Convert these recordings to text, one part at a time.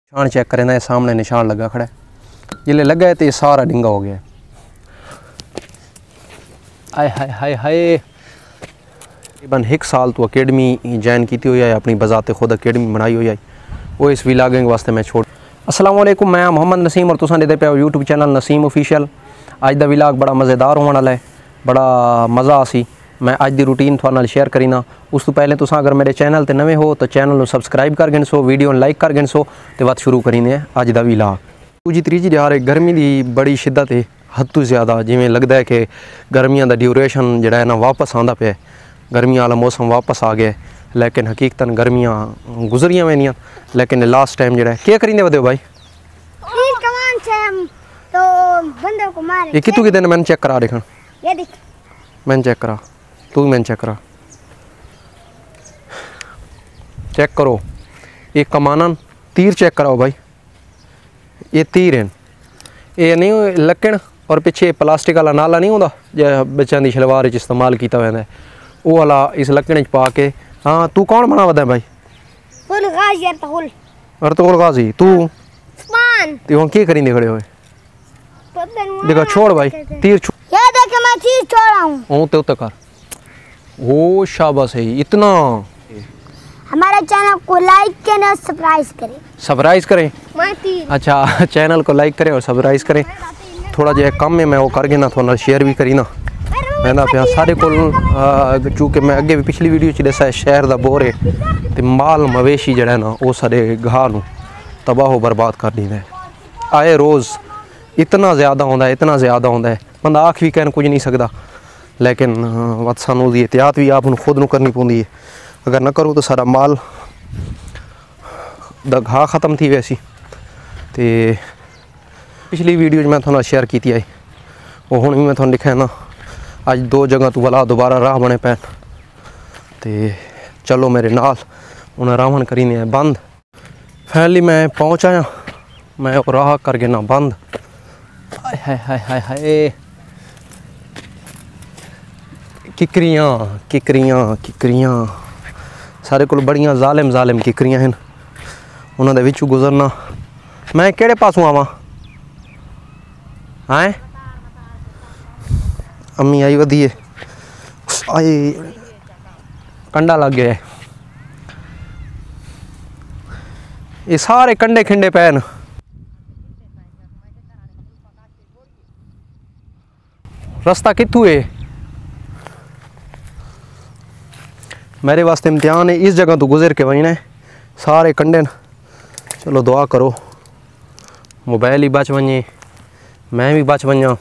निशान चेक करें ना, ये सामने निशान लगा खड़ा है, जिले लगा है तो ये सारा डिंगा हो गया है। आय हाय हाय हाय। तकरीबन 1 साल तो अकेडमी ज्वाइन की हुई है, अपनी बजाते खुद अकेडमी बनाई हुई है, वो इस व्लॉगिंग वास्ते मैं छोड़। अस्सलाम वालेकुम, मैं मोहम्मद नसीम और तुसां दे पे यूट्यूब चैनल नसीम ऑफिशियल। अज दा व्लॉग बड़ा मज़ेदार होने वाला है, बड़ा मज़ा आसी। मैं अज दी रूटीन थोड़े नाल शेयर करीना। उस तो पहले तुसां अगर मेरे चैनल ते नवे हो तो चैनल को सबसक्राइब कर गिन सो, वीडियो लाइक कर गिन सो, तो बात शुरू करीने अज दा व्लॉग। दूजी त्रीजी दिहाड़ गर्मी की बड़ी शिद्दत है, हद तो ज़्यादा, जिमें लगता है कि गर्मियों का ड्यूरेशन जो है ना वापस आंदा पे, गर्मियों वाला मौसम वापस आ गया, लेकिन हकीकतन गर्मियाँ गुजरियाँ वेनियां, लेकिन लास्ट टाइम जो है क्या करेंगे बदे भाई तो बंदर को मारे। ये कितु कितने मैंने चेक करा देखा, ये देख मैंने चेक करा, तू भी मैंने चेक करा, चेक करो। ये कमाना तीर चेक कराओ भाई, ये तीर हैं, ये नहीं लकड़ और पिछे प्लास्टिक वाला नाला नहीं होता जो बच्चों की शलवार इस्तेमाल किया हुआ है, वो वाला इस लकड़ पा के। हाँ तू कौन बना वदा भाई? Ertugrul Ghazi. तू हम क्या करेंगे खड़े हुए? देखो छोड़ भाई, तीर छोड़, ये देख मैं तीर छोड़ा हूं। तो कर, ओ शाबाश है। इतना हमारे चैनल को लाइक करें और सब्सक्राइब करें। अच्छा, चैनल को लाइक करें और सब्सक्राइब करें। थोड़ा जो कम है मैं वो करके ना थोड़ा शेयर भी करी ना, मैं ना पे सारे को, चूँकि मैं अगे भी पिछली वीडियो च दसा शहर का बोर है तो माल मवेशी जड़ा ना वो सारे घाह नूं तबाह बर्बाद कर देंदा है। आए रोज़ इतना ज़्यादा होंदा है, इतना ज़्यादा होंदा है, बंदा आख भी कहन कुछ नहीं सकता, लेकिन वत सानू दी एहतियात भी आप खुद नूं करनी पौंदी है। अगर ना करूँ तो सारा माल दा घाह ख़त्म थी वैसी। तो पिछली वीडियो मैं थोड़ा शेयर की है, वो हुण भी मैं थोड़ा लिखा है ना, अज 2 जगह तो भला दोबारा राह बने पैन, तो चलो मेरे नाल उन्हें राहन करीने बंद। फाइनली मैं पहुँच आया, मैं राह कर गया ना बंद। हाय हाय हाय हाय, किकरियाँ किकरियाँ किकरियाँ सारे को बड़ियाँ जालिम जालिम किकरियाँ हैं, उन्होंने विचू गुजरना। मैं केड़े पासों आवा? हैं अम्मी आई वधी है, आई कंडा लग गया है, ये सारे कंडे खिंडे पैन। रास्ता कित्थू है? मेरे वास्ते इम्तिहान है, इस जगह तो गुजर के वही ने सारे कंडे न। चलो दुआ करो मोबाइल ही बच वजे, मैं भी बच वजा।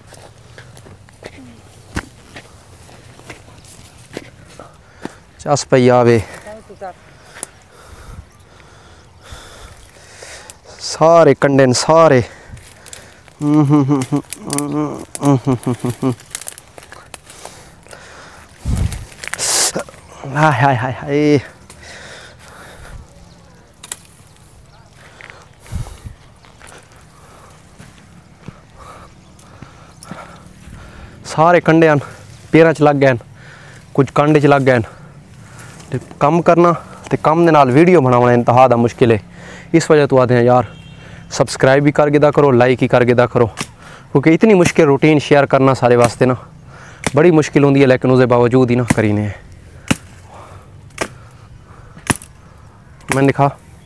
चस पई आवे, सारे कंडे न सारे। हाय हाय हाय हाय, सारे कंडे हैं, पैरों च लग गए, कुछ कंडे च लग गए। कम करना तो कम दे नाल वीडियो बनाना इंतहा दा मुश्किल है। इस वजह तो आते हैं यार सब्सक्राइब भी कर गिदा करो, लाइक ही कर गिदा करो, क्योंकि इतनी मुश्किल रूटीन शेयर करना सारे वास्ते ना बड़ी मुश्किल होंगी है, लेकिन उसके बावजूद ही ना करीने। मैं दिखा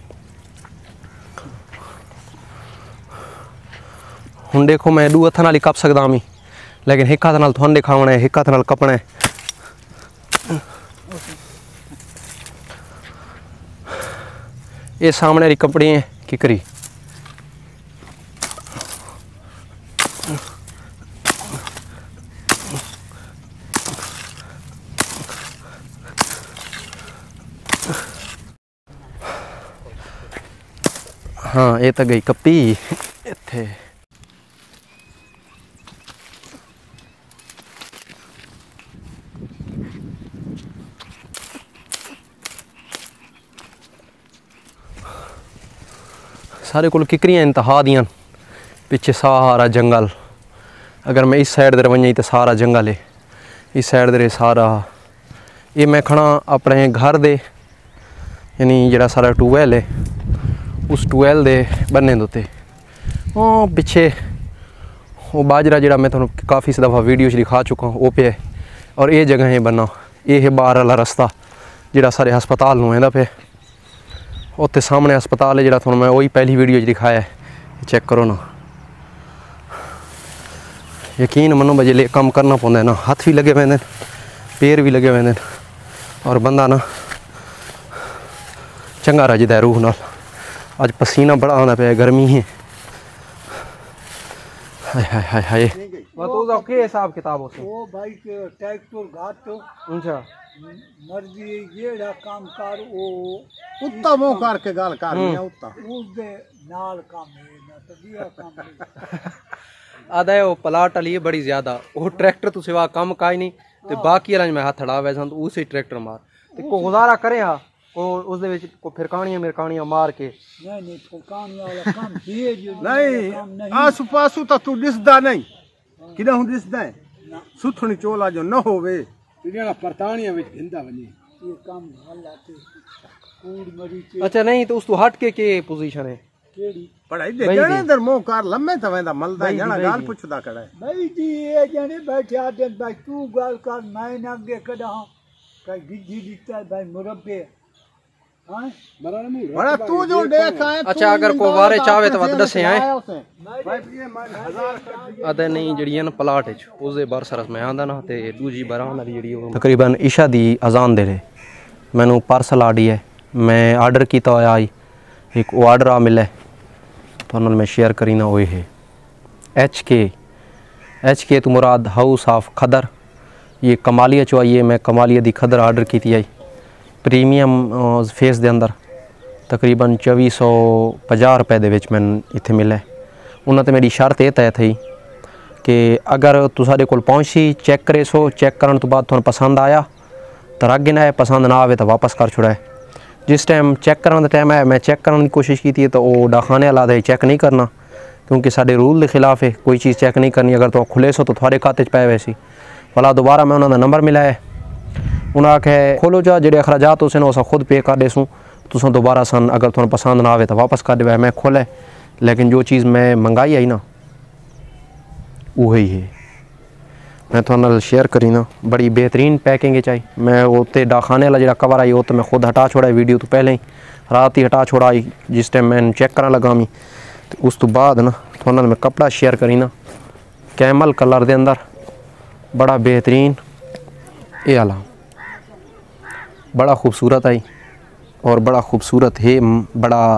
हुण देखो, मैं 2 हत्थां नाल ही कप सकदा मी, लेकिन एक हाथ नाल तुहानूं दिखावना है, एक हाथ नाल कपना है। ये सामने वाली कपड़ी है किकरी, हाँ ये तो गई कप्पी इत्थे। सारे को किकरियाँ इंतहा दियां, पिछे सारा जंगल। अगर मैं इस साइड दे वही तो सारा जंगल है, इस साइड दे सारा। ये मैं खड़ा अपने घर दे, यानी जरा सारा ट्यूबवैल है उस टूएल दे बन्ने दोते ओ पिछे वो बाजरा जरा मैं थोड़ा काफ़ी दफ़ा वीडियो च दिखा चुका हूँ वो पे। और ये जगह है बना ये है बाहर वाला रस्ता जरा सारे हस्पताल नूं आंदा पे। उत्ते सामने हस्पताल है जरा थोड़ा मैं वही पहली वीडियो च दिखाया है, चेक करो ना। यकीन मनो बजे काम करना पौंदा है ना, हाथ भी लगे वेंदे पैर भी लगे वेंदे और बंदा ना चंगा रजदा है रूह नाल। अज पसीना बड़ा आंदा पे, गर्मी है। हाय हाय हाय हाय तो के हिसाब किताब हो वो भाई के ट्रैक्टर घाट तो अच्छा मर्जी जेड़ा काम कर वो उत्ता मुंह करके गल करनी उत्ता उसदे नाल काम है ना तो दिया काम है। आदा है वो प्लाट वाली है बड़ी ज्यादा, वो ट्रैक्टर तो सिवा कम का ही नहीं ते बाकी वाला मैं हाथ हड़ा वैसा तो उसे ट्रैक्टर मार ते को गुजारा करे हा को उसदे विच को फिरकानियां मिरकानियां मार के नहीं फुकानी वाला काम दिए जो नहीं आसु पासु तो तू दिसदा नहीं किदा हूं दिसदा है सुथणी चोला जो न होवे जेड़ा परतानियां विच घिंदा वने ये काम हल्ला ते कूड़ मरी के। अच्छा नहीं तो उस तो हट के पोजीशन है केड़ी पढ़ाई दे जणे अंदर मुंह कर लम्मे तो वेंदा मलदा जणा गाल पुछदा कड़ा भाई जी ये जने बैठे आते भाई तू गाल कर मैं न आगे कदा कई गिज्जी दिखता है भाई मुरब्बे हां बड़ा तू जो देखा है। अच्छा अगर को वारे चावे तो वद दसे आए भाई ये मैं 1000 कर दिए आदा नहीं जड़ियां प्लाट है उसदे बार सरस मैं आंदा ना ते दूजी बार आंदा जड़ी तकरीबन ईशा दी अजान दे रहे मैनू पार्सल आडी है मैं आर्डर किया होया एक ऑर्डर आ मिले तो मैं शेयर करी ना वो है एच के तो मुराद हाउस ऑफ खदर। ये कमालिया चो आई है, मैं कमालिया दी खदर आर्डर की आई प्रीमियम फेस दे अंदर तकरीबन 2450 रुपए दे विच मैनूं इत्थे मिले। उन्होंने मेरी शर्त ये तय थी कि अगर तू साडे कोल पहुंची चेक करे सो चेक करन तो बाद तुहानूं पसंद आया तो रख गिना है, पसंद ना आवे तो वापस कर छुड़ा है। जिस टाइम चेक करने का टाइम है मैं चेक करने की कोशिश की थी तो वो डाखाने वाला दे चेक नहीं करना क्योंकि साडे रूल के खिलाफ है, कोई चीज़ चेक नहीं करनी। अगर तो खुले सो तो थोड़े खाते पे वैसी भला दोबारा मैं उन्होंने नंबर मिलाया उन्हें आखे खोलो जा जेडे अखराजात हो उस खुद पे कर देसूँ तुस दोबारा सन अगर तुम पसंद ना आवे तो वापस कर दे। मैं खोले लेकिन जो चीज़ मैं मंगाई आई ना वही है मैं थोड़ा शेयर करी ना, बड़ी बेहतरीन पैकिंग चाहिए। मैं वो डाखाने वाला जो कवर आई वो तो मैं खुद हटा छोड़ा वीडियो तो पहले ही रात ही हटा छोड़ा आई जिस टाइम मैं चेक करने लगा मी तो उस तो बाद ना थोड़ा मैं कपड़ा शेयर करी ना कैमल कलर दे अंदर बड़ा बेहतरीन ये आला बड़ा खूबसूरत आई और बड़ा खूबसूरत है, बड़ा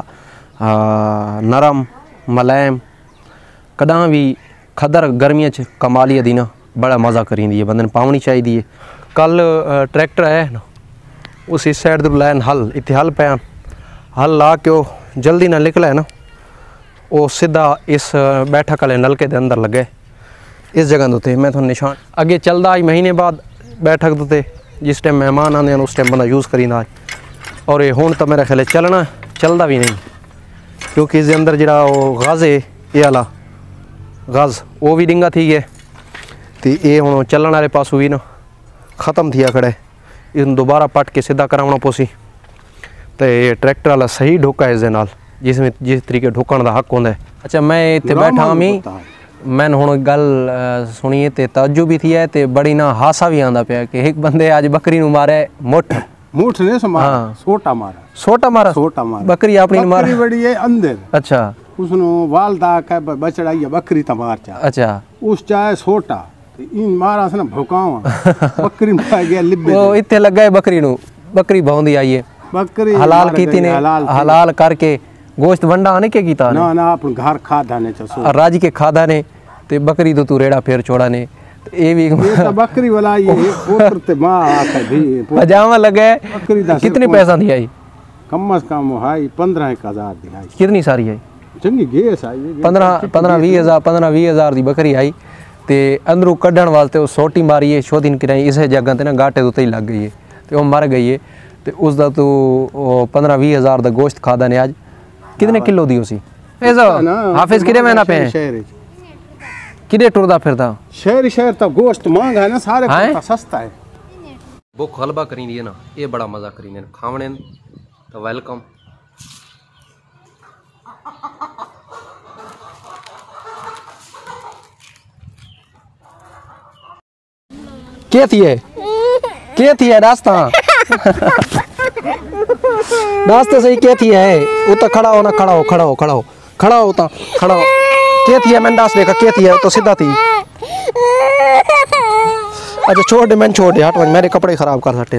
नरम मुलायम कदा भी खदर गर्मियों च कमालिया दी ना बड़ा मज़ा करी दी है बंदे पावनी चाहिए। कल ट्रैक्टर है ना उस इस साइड तो लैन हल इतने हल पैन हल ला के जल्दी ना निकला है ना वो सीधा इस बैठक वाले नलके के अंदर लगे इस जगह दोते मैं थोड़ा निशान अगे चलता आई महीने बाद बैठक दोते जिस टाइम मेहमान आते हैं उस टाइम बंदा यूज़ करीदा और ये हूँ तो मेरा ख्याल चलना चलता भी नहीं क्योंकि इस अंदर जरा वो गज़ है ये वाला गज़ वो भी डिंगा थी गया तो ये हूँ चलने वाले पासों भी ना ख़त्म थिया खड़े इन दोबारा पट के सीधा कराना पोसी तो ये ट्रैक्टर वाला सही ढोका है नाल जिसमें जिस तरीके ढोकण का हक होंगे। अच्छा मैं इतने बैठा मी मैंने हूँ गल सुनी तो तजुब भी थी है तो बड़ी ना हासा भी आंदा पाया कि एक बंदे अज बकरी नूं मारे मुठ ने मारा सोटा मारा बकरी अपनी मार बड़ी है अंदर। अच्छा उसनु वाल दा के बचड़ा या बकरी ता मार चा अच्छा उस चाहे सोटा इन मारा से ना भौकावा बकरी मार गया लिब्बे वो इत्थे लगा है बकरी नूं बकरी भौंदी आई है बकरी हलाल कीती ने हलाल करके गोश्त वंडा ने के कीता ना ना अपन घर खादा ने चसो राज के खादा ने ते बकरी तो तू रेड़ा फेर छोड़ा ने ये भी ये तो बकरी वाला ये पोत्र ते मां आके भी पजामा लगे बकरी दा कितने पैसा दी आई कम से कम हाई 15,000 दी आई कितनी सारी आई चंगी गैस आई 15-20 हज़ार दी बकरी आई ते अंदरों कढ़ण वास्ते वो सोटी मारी है शो दिन किराई इस जगह ते ना गाटे तो ही लग गई है तो वो मर गई है तो उसका तो 15-20 हज़ार का गोश्त खादा ने आज कितने किलो दी उसी हाफिज कितने महीना पे किधे टुरदा फिरदा शहर तो गोश्त महंगा है ना सारे को सस्ता है भुख हलवा करी दी है ना ये बड़ा मज़ा करी ने खावने तो वेलकम के थी है रास्ता रास्ते सही के थी है उता खड़ा हो ना खड़ा हो उता खड़ा हो के थी है मैंने दास देखा के थी है तो सीधा थी अच्छा छोड़ दे मैंने छोड़ दे हट मेरे कपड़े खराब कर सटे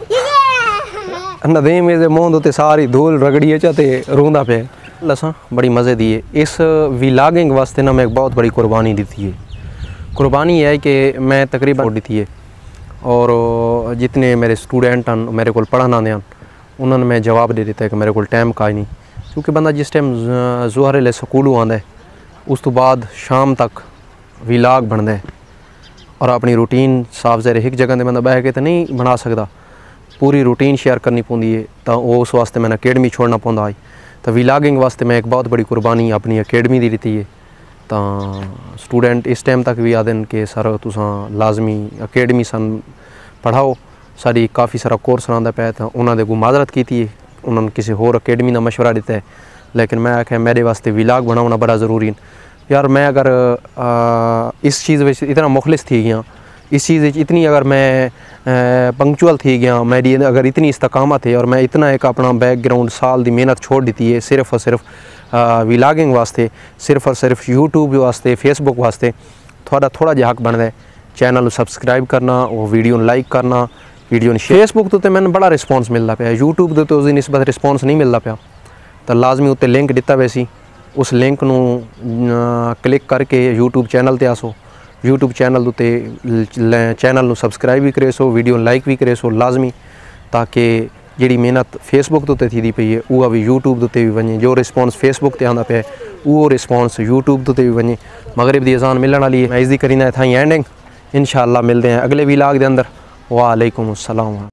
नदीम मेरे मुंह उत्ते सारी धूल रगड़ी है चाते रोंदा पे लसा बड़ी मज़े दी है। इस व्लॉगिंग वास्ते ना मैं एक बहुत बड़ी कुर्बानी दी थी। कुर्बानी है कि मैं तकरीबन दी थी और जितने मेरे स्टूडेंट हैं मेरे को पढ़न आते हैं उन्होंने मैं जवाब दे दिता है कि मेरे को टाइम का ही नहीं, क्योंकि बंदा जिस टाइम ज़ोहर ले स्कूलों आता है उस तो बाद शाम तक व्लॉग बनता है और अपनी रूटीन साफ ज़ाहिर एक जगह से बंदा बह के तो नहीं बना सकता, पूरी रूटीन शेयर करनी पौंदी है। तो उस वास्ते मैंने अकेडमी छोड़ना पौंदा है। तो व्लॉगिंग वास्ते मैं एक बहुत बड़ी कुर्बानी अपनी अकेडमी दी दी है। तो स्टूडेंट इस टाइम तक भी आदन कि सर तुसां लाजमी अकेडमी सन पढ़ाओ, साड़ी काफ़ी सारा कोर्स आंदा पे। तो उन्होंने को माजरत की थी, उन्होंने किसी होर अकेडमी का मशवरा दिता है, लेकिन मैं आख्या मेरे वास्ते व्लॉग बनाना बड़ा ज़रूरी है यार। मैं अगर इस चीज़ में इतना मुखलिस थी गया, इस चीज़ इतनी अगर मैं पंक्चुअल थी गया, मेरी अगर इतनी इस्तकामत है और मैं इतना एक अपना बैकग्राउंड साल की मेहनत छोड़ दी है सिर्फ और सिर्फ व्लॉगिंग वास्ते, सिर्फ और सिर्फ यूट्यूब वास्ते, फेसबुक वास्ते, थोड़ा जिहा हक बनता है चैनल सबसक्राइब करना और वीडियो लाइक करना, वीडियो फेसबुक तो मैंने बड़ा रिस्पॉन्स मिलता पाया, यूट्यूब तो उसकी निस्बत रिस्पॉन्स नहीं मिलता पाया। तो लाजमी उत्ते लिंक दिता वैसी, उस लिंक नू क्लिक करके यूट्यूब चैनल ते आसो, यूट्यूब चैनल उत्ते चैनल नू सबसक्राइब भी करे सो, वीडियो लाइक भी करे सो लाजमी, ताकि जी मेहनत फेसबुक तो थी पई है वह भी यूट्यूब ते भी वने, जो रिस्पॉन्स फेसबुक ते आंदा पे वो रिस्पॉन्स यूट्यूब ते भी वने। मगरिब दी अजान मिलने वाली है, मैं इसकी करीना था एंडिंग। इंशाअल्लाह मिलते हैं अगले व्लॉग के अंदर। वालेकुम अस्सलाम।